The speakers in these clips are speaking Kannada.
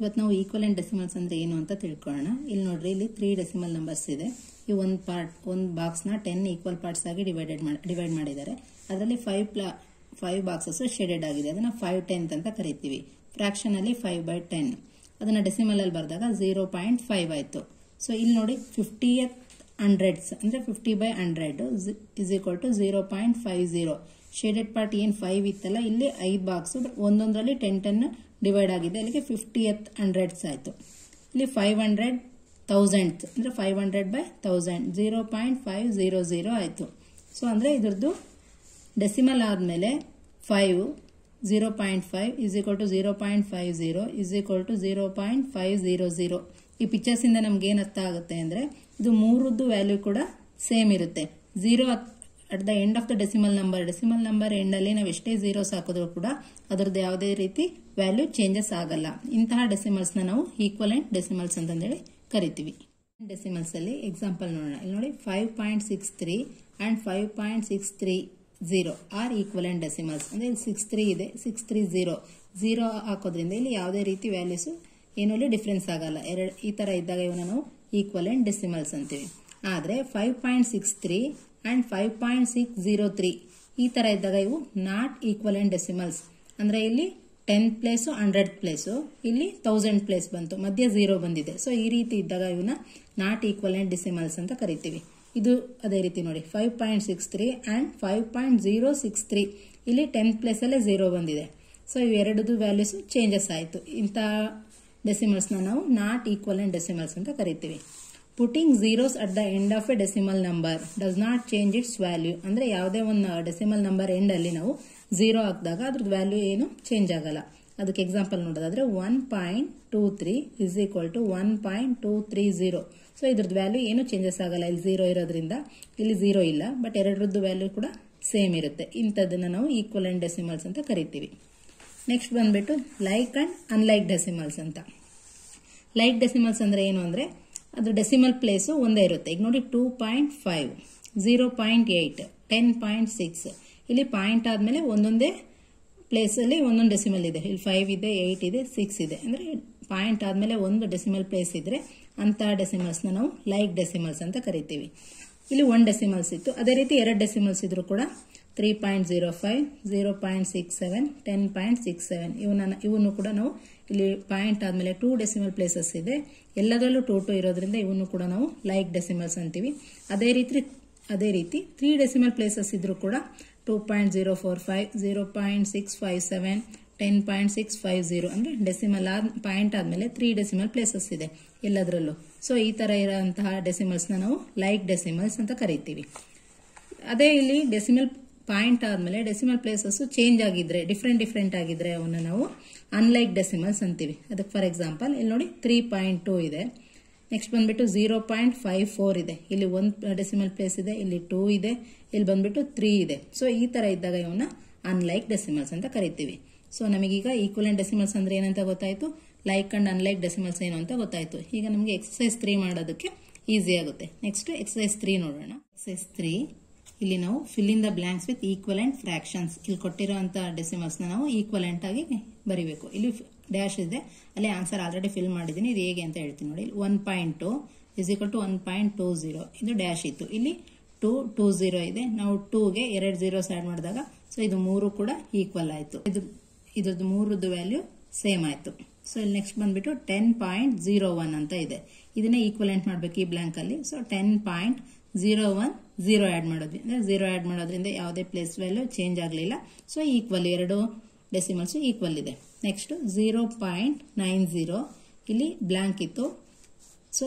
ಇವತ್ತು ನಾವು ಈಕ್ವಲೆಂಟ್ ಡೆಸಿಮಲ್ಸ್ ಅಂದ್ರೆ ಏನು ಅಂತ ತಿಳ್ಕೊಳ್ಳೋಣ. ಇಲ್ಲಿ ನೋಡ್ರಿ, ಇಲ್ಲಿ 3 ಡೆಸಿಮಲ್ ನಂಬರ್ಸ್ ಇದೆ. ಈ ಒಂದು ಬಾಕ್ಸ್ ನ 10 ಈಕ್ವಲ್ ಪಾರ್ಟ್ಸ್ ಆಗಿ ಡಿವೈಡ್ ಮಾಡಿದ್ದಾರೆ. ಅದರಲ್ಲಿ 5 ಬಾಕ್ಸಸ್ ಶೇಡೆಡ್ ಆಗಿದೆ. ಅದನ್ನ 5/10 ಅಂತ ಕರಿತೀವಿ. ಫ್ರಾಕ್ಷನ್ ಅಲ್ಲಿ 5/10. ಅದನ್ನ ಡೆಸಿಮಲ್ ಅಲ್ಲಿ ಬರೆದಾಗ 0.5 ಆಯ್ತು. ಸೊ ಇಲ್ಲಿ ನೋಡಿ 50th hundreds ಅಂದ್ರೆ 50/100 is equal to 0.50. Shaded part ಏನ್ 5 ಇತ್ತಲ್ಲ, ಇಲ್ಲಿ 5 ಬಾಕ್ಸ್ ಒಂದೊಂದರಲ್ಲಿ 10 ಡಿವೈಡ್ ಆಗಿದೆ. ಅಲ್ಲಿಗೆ 50th hundreds ಆಯ್ತು. ಇಲ್ಲಿ 500,000 ಅಂದ್ರೆ 500/1000 0.500 ಆಯ್ತು. ಸೊ ಅಂದ್ರೆ ಇದ್ರದ್ದು ಡೆಸಿಮಲ್ ಆದ್ಮೇಲೆ 5 0.5 is equal to 0.50 is equal to 0.500. ಈ ಪಿಕ್ಚರ್ಸ್ ಇಂದ ನಮ್ಗೆ ಏನ್ ಅರ್ಥ ಆಗುತ್ತೆ ಅಂದ್ರೆ ಇದು ಮೂರದ್ದು ವ್ಯಾಲ್ಯೂ ಕೂಡ ಸೇಮ್ ಇರುತ್ತೆ. 0 at the end of the decimal number end ಅಲ್ಲಿ ನಾವು ಎಷ್ಟೇ ಝೀರೋಸ್ ಹಾಕಿದ್ರು ಕೂಡ ಅದರದ್ದು ಯಾವುದೇ ರೀತಿ ವ್ಯಾಲ್ಯೂ ಚೇಂಜಸ್ ಆಗಲ್ಲ. ಇಂತಹ ಡೆಸಿಮಲ್ಸ್ ನಾವು ಈಕ್ವಲೆಂಟ್ ಡೆಸಿಮಲ್ಸ್ ಅಂತಂದೇಳಿ ಕರಿತೀವಿ. ಡೆಸಿಮಲ್ಸ್ ಅಲ್ಲಿ ಎಕ್ಸಾಂಪಲ್ ನೋಡೋಣ. ಇಲ್ಲಿ ನೋಡಿ 5.63 and 5.630 ಆರ್ ಈಕ್ವಲೆಂಟ್ ಡೆಸಿಮಲ್ಸ್. ಅಂದ್ರೆ 63 ಇದೆ, 630 0 ಹಾಕೋದ್ರಿಂದ ಇಲ್ಲಿ ಯಾವುದೇ ರೀತಿ ವ್ಯಾಲ್ಯೂಸ್ ಏನೂ ಡಿಫರೆನ್ಸ್ ಆಗಲ್ಲ. ಈ ತರ ಇದ್ದಾಗ ಇವನ್ನ ನಾವು ಈಕ್ವಲೆಂಟ್ ಡೆಸಿಮಲ್ಸ್ ಅಂತೀವಿ. ಆದ್ರೆ 5.63 and 5.603 ಈ ತರ ಇದ್ದಾಗ ಇವು ನಾಟ್ ಈಕ್ವಲೆಂಟ್ ಡೆಸಿಮಲ್ಸ್. ಅಂದ್ರೆ ಇಲ್ಲಿ 10 ಪ್ಲೇಸ್ 100 ಪ್ಲೇಸ್, ಇಲ್ಲಿ 1000 ಪ್ಲೇಸ್ ಬಂತು, ಮಧ್ಯ 0 ಬಂದಿದೆ. ಸೊ ಈ ರೀತಿ ಇದ್ದಾಗ ಇವನ್ನ ನಾಟ್ ಈಕ್ವಲೆಂಟ್ ಡೆಸಿಮಲ್ಸ್ ಅಂತ ಕರಿತೀವಿ. ಇದು ಅದೇ ರೀತಿ ನೋಡಿ 5.63 and 5.063 ಇಲ್ಲಿ 10 ಪ್ಲೇಸ್ ಅಲ್ಲೇ 0 ಬಂದಿದೆ. ಸೊ ಇವೆರಡದು ವ್ಯಾಲ್ಯೂಸ್ ಚೇಂಜಸ್ ಆಯ್ತು. ಇಂಥ ಡೆಸಿಮಲ್ಸ್ ನಾವು ನಾಟ್ ಈಕ್ವಲೆಂಟ್ ಡೆಸಿಮಲ್ಸ್ ಅಂತ ಕರಿತೀವಿ. Putting zeros at the end of a decimal number does not change its value. ಅಂದ್ರೆ ಯಾವುದೇ ಒಂದು ಡೆಸಿಮಲ್ ನಂಬರ್ ಎಂಡ್ ಅಲ್ಲಿ ನಾವು 0 ಹಾಕಿದಾಗ ಅದ್ರದ್ದು ವ್ಯಾಲ್ಯೂ ಏನು ಚೇಂಜ್ ಆಗಲ್ಲ. ಅದಕ್ಕೆ ಎಕ್ಸಾಂಪಲ್ ನೋಡೋದಾದ್ರೆ 1.23 is equal to 1.230. ಸೊ ಇದ್ರದ್ದು ವ್ಯಾಲ್ಯೂ ಏನು ಚೇಂಜಸ್ ಆಗಲ್ಲ. ಇಲ್ಲಿ 0 ಇರೋದ್ರಿಂದ ಇಲ್ಲಿ 0 ಇಲ್ಲ, ಬಟ್ ಎರಡರದ್ದು ವ್ಯಾಲ್ಯೂ ಕೂಡ ಸೇಮ್ ಇರುತ್ತೆ. ಇಂಥದ್ದನ್ನ ನಾವು ಈಕ್ವಲೆಂಟ್ ಡೆಸಿಮಲ್ಸ್ ಅಂತ ಕರಿತೀವಿ. ನೆಕ್ಸ್ಟ್ ಬಂದ್ಬಿಟ್ಟು ಲೈಕ್ ಅಂಡ್ ಅನ್ಲೈಕ್ ಡೆಸಿಮಲ್ಸ್ ಅಂತ. ಲೈಕ್ ಡೆಸಿಮಲ್ಸ್ ಅಂದ್ರೆ ಏನು ಅಂದ್ರೆ ಅದು ಡೆಸಿಮಲ್ ಪ್ಲೇಸ್ ಒಂದೇ ಇರುತ್ತೆ. ಈಗ ನೋಡಿ 2.5, 0.8, 10.6 ಇಲ್ಲಿ ಪಾಯಿಂಟ್ ಆದ್ಮೇಲೆ ಒಂದೊಂದೇ ಪ್ಲೇಸ್ ಅಲ್ಲಿ ಒಂದೊಂದು ಡೆಸಿಮಲ್ ಇದೆ. ಇಲ್ಲಿ 5 ಇದೆ, 8 ಇದೆ, 6 ಇದೆ. ಅಂದ್ರೆ ಪಾಯಿಂಟ್ ಆದ್ಮೇಲೆ ಒಂದು ಡೆಸಿಮಲ್ ಪ್ಲೇಸ್ ಇದ್ರೆ ಅಂತ ಡೆಸಿಮಲ್ಸ್ ನಾವು ಲೈಕ್ ಡೆಸಿಮಲ್ಸ್ ಅಂತ ಕರಿತೀವಿ. ಇಲ್ಲಿ 1 ಡೆಸಿಮಲ್ಸ್ ಇತ್ತು. ಅದೇ ರೀತಿ 2 ಡೆಸಿಮಲ್ಸ್ ಇದ್ರು ಕೂಡ 3.05, 0.67, 10.67 ಇವನ್ನು ಕೂಡ ನಾವು ಇಲ್ಲಿ ಪಾಯಿಂಟ್ ಆದ್ಮೇಲೆ 2 ಡೆಸಿಮಲ್ ಪ್ಲೇಸಸ್ ಇದೆ. ಎಲ್ಲದರಲ್ಲೂ 2 ಇರೋದ್ರಿಂದ ಇವನ್ನು ಕೂಡ ನಾವು ಲೈಕ್ ಡೆಸಿಮಲ್ಸ್ ಅಂತೀವಿ. ಅದೇ ರೀತಿ 3 ಡೆಸಿಮಲ್ ಪ್ಲೇಸಸ್ ಇದ್ರು ಕೂಡ 2.045, 0.657, 10.650 ಅಂದ್ರೆ ಡೆಸಿಮಲ್ ಪಾಯಿಂಟ್ ಆದ್ಮೇಲೆ 3 ಡೆಸಿಮಲ್ ಪ್ಲೇಸಸ್ ಇದೆ ಎಲ್ಲದರಲ್ಲೂ. ಸೊ ಈ ತರ ಇರುವಂತಹ ಡೆಸಿಮಲ್ಸ್ ನಾವು ಲೈಕ್ ಡೆಸಿಮಲ್ಸ್ ಅಂತ ಕರಿತೀವಿ. ಅದೇ ಇಲ್ಲಿ ಡೆಸಿಮಲ್ ಪಾಯಿಂಟ್ ಆದ್ಮೇಲೆ ಡೆಸಿಮಲ್ ಪ್ಲೇಸಸ್ ಚೇಂಜ್ ಆಗಿದ್ರೆ ಡಿಫ್ರೆಂಟ್ ಆಗಿದ್ರೆ ಅವನ್ನ ನಾವು ಅನ್ಲೈಕ್ ಡೆಸಿಮಲ್ಸ್ ಅಂತೀವಿ. ಅದಕ್ಕೆ ಫಾರ್ ಎಕ್ಸಾಂಪಲ್ ಇಲ್ಲಿ ನೋಡಿ 3.2 ಇದೆ. ನೆಕ್ಸ್ಟ್ ಬಂದ್ಬಿಟ್ಟು 0.54 ಇದೆ. ಇಲ್ಲಿ 1 ಡೆಸಿಮಲ್ ಪ್ಲೇಸ್ ಇದೆ, ಇಲ್ಲಿ 2 ಇದೆ, ಇಲ್ಲಿ ಬಂದ್ಬಿಟ್ಟು 3 ಇದೆ. ಸೊ ಈ ತರ ಇದ್ದಾಗ ಇವನ್ನ ಅನ್ಲೈಕ್ ಡೆಸಿಮಲ್ಸ್ ಅಂತ ಕರಿತೀವಿ. ಸೊ ನಮಗೀಗ ಈಕ್ವಲೆಂಟ್ ಡೆಸಿಮಲ್ಸ್ ಅಂದ್ರೆ ಏನಂತ ಗೊತ್ತಾಯ್ತು, ಲೈಕ್ ಅಂಡ್ ಅನ್ಲೈಕ್ ಡೆಸಿಮಲ್ಸ್ ಏನು ಅಂತ ಗೊತ್ತಾಯ್ತು. ಈಗ ನಮಗೆ ಎಕ್ಸರ್ಸೈಸ್ 3 ಮಾಡೋದಕ್ಕೆ ಈಸಿ ಆಗುತ್ತೆ. ನೆಕ್ಸ್ಟ್ ಎಕ್ಸರ್ಸೈಸ್ 3 ನೋಡೋಣ. ಎಕ್ಸರ್ಸೈಸ್ 3 ಇಲ್ಲಿ ನಾವು fill in the blanks with equivalent fractions. ಇಲ್ಲಿ ಕೊಟ್ಟಿರುವಂತ ಡೆಸಿಮಲ್ಸ್ ನಾವು ಈಕ್ವಲೆಂಟ್ ಆಗಿ ಬರಿಬೇಕು. ಇಲ್ಲಿ ಡ್ಯಾಶ್ ಇದೆ, ಅಲ್ಲಿ ಆನ್ಸರ್ ಆಲ್ರೆಡಿ ಫಿಲ್ ಮಾಡಿದ್ದೀನಿ. ಇದು ಹೇಗೆ ಅಂತ ಹೇಳ್ತೀನಿ ನೋಡಿ. 1.2 is equal to 1.20 ಇದು ಡ್ಯಾಶ್ ಇತ್ತು. ಇಲ್ಲಿ 220 ಇದೆ. ನಾವು 2ಗೆ 2 zeros ಆಡ್ ಮಾಡಿದಾಗ ಸೊ ಇದು 3 ಕೂಡ ಈಕ್ವಲ್ ಆಯ್ತು. ಇದ್ರದ್ದು 3ದು ವ್ಯಾಲ್ಯೂ ಸೇಮ್ ಆಯ್ತು. ಸೊ ಇಲ್ಲಿ ನೆಕ್ಸ್ಟ್ ಬಂದ್ಬಿಟ್ಟು 10.01 ಅಂತ ಇದೆ. ಇದನ್ನ ಈಕ್ವಲೆಂಟ್ ಮಾಡ್ಬೇಕು ಈ ಬ್ಲಾಂಕ್ ಅಲ್ಲಿ. ಸೊ 10.01 0 ಆಡ್ ಮಾಡೋದ್ವಿ. ಅಂದ್ರೆ 0 ಆಡ್ ಮಾಡೋದ್ರಿಂದ ಯಾವುದೇ ಪ್ಲೇಸ್ ವ್ಯಾಲ್ಯೂ ಚೇಂಜ್ ಆಗಲಿಲ್ಲ. ಸೊ ಈಕ್ವಲ್, 2 ಡೆಸಿಮಲ್ಸ್ ಈಕ್ವಲ್ ಇದೆ. ನೆಕ್ಸ್ಟ್ 0.90 ಇಲ್ಲಿ ಬ್ಲಾಂಕ್ ಇತ್ತು. ಸೊ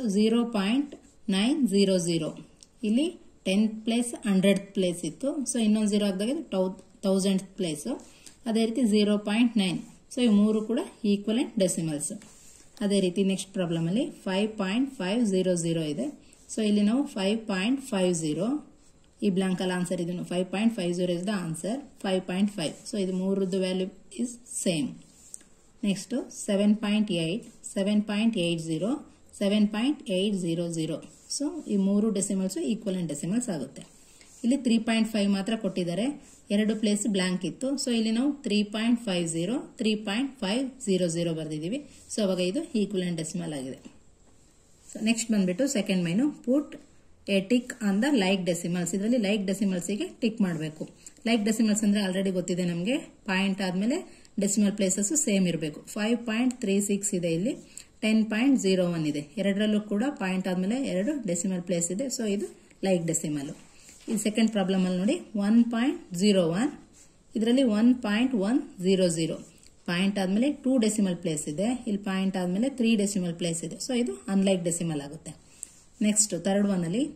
0.900 ಇಲ್ಲಿ 10 ಪ್ಲೇಸ್ 100 ಪ್ಲೇಸ್ ಇತ್ತು. ಸೊ ಇನ್ನೊಂದು 0 ಹಾಕಿದಾಗ 1000 ಪ್ಲೇಸ್. ಅದೇ ರೀತಿ 0.9. ಸೊ ಈ 3 ಕೂಡ ಈಕ್ವಲೆಂಟ್ ಡೆಸಿಮಲ್ಸ್. ಅದೇ ರೀತಿ ನೆಕ್ಸ್ಟ್ ಪ್ರಾಬ್ಲಮ್ ಅಲ್ಲಿ 5.500 ಇದೆ. ಸೊ ಇಲ್ಲಿ ನಾವು 5.50 ಈ ಬ್ಲಾಂಕ್ ಅಲ್ಲಿ ಆನ್ಸರ್ ಇದನ್ನು 5.50 ಇಸ್ ದ ಆನ್ಸರ್. 5.5. ಸೊ ಇದು 3ದು value is same. Next 7.8, 7.80, 7.800. So ಈ 3 ಡೆಸಿಮಲ್ಸ್ ಈಕ್ವಲೆಂಟ್ ಡೆಸಿಮಲ್ಸ್ ಆಗುತ್ತೆ. ಇಲ್ಲಿ 3.5 ಮಾತ್ರ ಕೊಟ್ಟಿದ್ದಾರೆ, 2 ಪ್ಲೇಸ್ ಬ್ಲಾಂಕ್ ಇತ್ತು. ಸೊ ಇಲ್ಲಿ ನಾವು 3.50 3.500 ಬರ್ದಿದ್ದೀವಿ. ಸೊ ಅವಾಗ ಇದು ಈಕ್ವಲೆಂಟ್ ಡೆಸಿಮಲ್ ಆಗಿದೆ. ಸೊ ನೆಕ್ಸ್ಟ್ ಬಂದ್ಬಿಟ್ಟು second main, put a tick on the like decimals. ಇದರಲ್ಲಿ ಲೈಕ್ ಡೆಸಿಮಲ್ಸ್ಗೆ ಟಿಕ್ ಮಾಡಬೇಕು. ಲೈಕ್ ಡೆಸಿಮಲ್ಸ್ ಅಂದ್ರೆ ಆಲ್ರೆಡಿ ಗೊತ್ತಿದೆ ನಮಗೆ, ಪಾಯಿಂಟ್ ಆದ್ಮೇಲೆ ಡೆಸಿಮಲ್ ಪ್ಲೇಸಸ್ ಸೇಮ್ ಇರಬೇಕು. 5.36 ಇದೆ, ಇಲ್ಲಿ 10.01 ಇದೆ. ಎರಡರಲ್ಲೂ ಕೂಡ ಪಾಯಿಂಟ್ ಆದ್ಮೇಲೆ 2 ಡೆಸಿಮಲ್ ಪ್ಲೇಸ್ ಇದೆ. ಸೊ ಇದು ಲೈಕ್ ಡೆಸಿಮಲ್. ಈ ಸೆಕೆಂಡ್ ಪ್ರಾಬ್ಲಮ್ ಅಲ್ಲಿ ನೋಡಿ 1.01, ಇದರಲ್ಲಿ 1.100 ಪಾಯಿಂಟ್ ಆದ್ಮೇಲೆ 2 ಡೆಸಿಮಲ್ ಪ್ಲೇಸ್ ಇದೆ, ಇಲ್ಲಿ ಪಾಯಿಂಟ್ ಆದ್ಮೇಲೆ 3 ಡೆಸಿಮಲ್ ಪ್ಲೇಸ್ ಇದೆ. ಸೊ ಇದು ಅನ್ಲೈಕ್ ಡೆಸಿಮಲ್ ಆಗುತ್ತೆ. ನೆಕ್ಸ್ಟ್ ಥರ್ಡ್ ಒನ್ ಅಲ್ಲಿ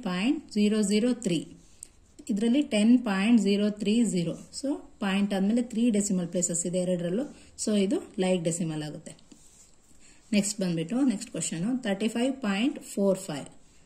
9.003, ಇದರಲ್ಲಿ 10.030. ಸೊ ಪಾಯಿಂಟ್ ಆದ್ಮೇಲೆ 3 ಡೆಸಿಮಲ್ ಪ್ಲೇಸಸ್ ಇದೆ ಎರಡರಲ್ಲೂ. ಸೊ ಇದು ಲೈಕ್ ಡೆಸಿಮಲ್ ಆಗುತ್ತೆ. ನೆಕ್ಸ್ಟ್ ಬಂದ್ಬಿಟ್ಟು ನೆಕ್ಸ್ಟ್ ಕ್ವಶನ್ 35.45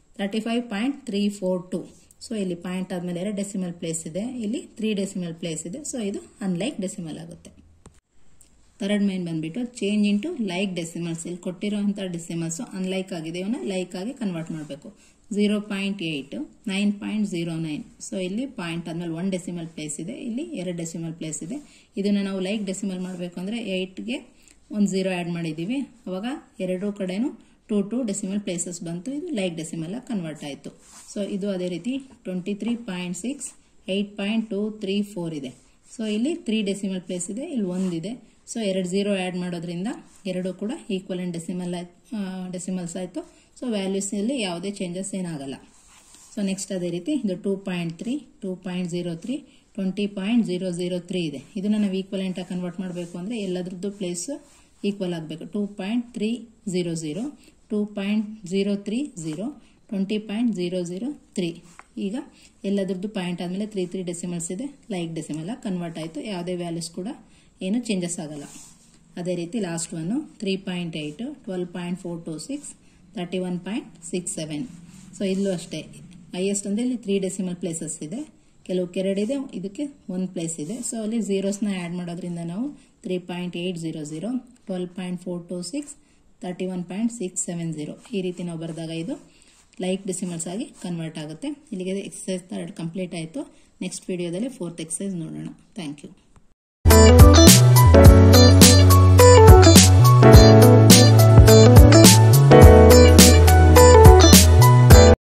35.342. ಸೊ ಇಲ್ಲಿ ಪಾಯಿಂಟ್ ಆದ್ಮೇಲೆ 2 ಡೆಸಿಮಲ್ ಪ್ಲೇಸ್ ಇದೆ, ಇಲ್ಲಿ 3 ಡೆಸಿಮಲ್ ಪ್ಲೇಸ್ ಇದೆ. ಸೊ ಇದು ಅನ್ಲೈಕ್ ಡೆಸಿಮಲ್ ಆಗುತ್ತೆ. ಥರ್ಡ್ ಮೈನ್ ಬಂದ್ಬಿಟ್ಟು ಚೇಂಜ್ ಇಂಟು ಲೈಕ್ ಡೆಸಿಮಲ್ಸ್. ಇಲ್ಲಿ ಕೊಟ್ಟಿರುವಂತಹ ಡೆಸಿಮಲ್ಸ್ ಅನ್ಲೈಕ್ ಆಗಿದೆ, ಇವನ್ನ ಲೈಕ್ ಆಗಿ ಕನ್ವರ್ಟ್ ಮಾಡಬೇಕು. 0.8 9.09. ಸೊ ಇಲ್ಲಿ ಪಾಯಿಂಟ್ ಆದ್ಮೇಲೆ 1 ಡೆಸಿಮಲ್ ಪ್ಲೇಸ್ ಇದೆ, ಇಲ್ಲಿ 2 ಡೆಸಿಮಲ್ ಪ್ಲೇಸ್ ಇದೆ. ಇದನ್ನ ನಾವು ಲೈಕ್ ಡೆಸಿಮಲ್ ಮಾಡಬೇಕು ಅಂದ್ರೆ 8ಗೆ 1 0 ಆಡ್ ಮಾಡಿದೀವಿ, ಅವಾಗ ಎರಡೂ ಕಡೆನೂ 2 ಡೆಸಿಮಲ್ ಪ್ಲೇಸಸ್ ಬಂತು. ಇದು ಲೈಕ್ ಡೆಸಿಮಲ್ ಕನ್ವರ್ಟ್ ಆಯಿತು. ಸೊ ಇದು ಅದೇ ರೀತಿ 23.6 8.234 ಇದೆ. ಸೊ ಇಲ್ಲಿ 3 ಡೆಸಿಮಲ್ ಪ್ಲೇಸ್ ಇದೆ, ಇಲ್ಲಿ 1 ಇದೆ. ಸೊ 2 0 ಆಡ್ ಮಾಡೋದ್ರಿಂದ ಎರಡೂ ಕೂಡ ಈಕ್ವಲೆಂಟ್ ಡೆಸಿಮಲ್ಸ್ ಆಯಿತು. ಸೊ ವ್ಯಾಲ್ಯೂಸ್ ಇಲ್ಲಿ ಯಾವುದೇ ಚೇಂಜಸ್ ಏನಾಗಲ್ಲ. ಸೊ ನೆಕ್ಸ್ಟ್ ಅದೇ ರೀತಿ ಇದು 2.3 2.03 20.003 ಇದೆ. ಇದನ್ನ ನಾವು ಈಕ್ವಲೆಂಟ್ ಆಗಿ ಕನ್ವರ್ಟ್ ಮಾಡಬೇಕು ಅಂದ್ರೆ ಎಲ್ಲದ್ರದ್ದು ಪ್ಲೇಸ್ ಈಕ್ವಲ್ ಆಗಬೇಕು. 2.300 2.030 20.003. ಈಗ ಎಲ್ಲದ್ರದ್ದು ಪಾಯಿಂಟ್ ಆದ್ಮೇಲೆ 3 ಡೆಸಿಮಲ್ಸ್ ಇದೆ, ಲೈಕ್ ಡೆಸಿಮಲ್ ಕನ್ವರ್ಟ್ ಆಯಿತು. ಯಾವುದೇ ವ್ಯಾಲ್ಯೂಸ್ ಕೂಡ ಏನು ಚೇಂಜಸ್ ಆಗಲ್ಲ. ಅದೇ ರೀತಿ ಲಾಸ್ಟ್ ಒನ್ 3.8 12.426 31.67. ಸೊ ಇಲ್ಲೂ ಅಷ್ಟೇ ಹೈಯೆಸ್ಟ್ ಅಂದ್ರೆ ಇಲ್ಲಿ 3 ಡೆಸಿಮಲ್ ಪ್ಲೇಸಸ್ ಇದೆ, ಕೆಲವು ಕೆರಡಿದೆ, ಇದಕ್ಕೆ 1 ಪ್ಲೇಸ್ ಇದೆ. ಸೊ ಅಲ್ಲಿ ಝೀರೋಸ್ನ ಆಡ್ ಮಾಡೋದ್ರಿಂದ ನಾವು 3.800 12.426 31.670 ಈ ರೀತಿ ನಾವು ಬರೆದಾಗ ಇದು ಲೈಕ್ ಡೆಸಿಮಲ್ಸ್ ಆಗಿ ಕನ್ವರ್ಟ್ ಆಗುತ್ತೆ. ಇಲ್ಲಿಗೆ ಎಕ್ಸರ್ಸೈಸ್ 3 ಕಂಪ್ಲೀಟ್ ಆಯಿತು. ನೆಕ್ಸ್ಟ್ ವಿಡಿಯೋದಲ್ಲಿ 4th ಎಕ್ಸರ್ಸೈಸ್ ನೋಡೋಣ. Thank you.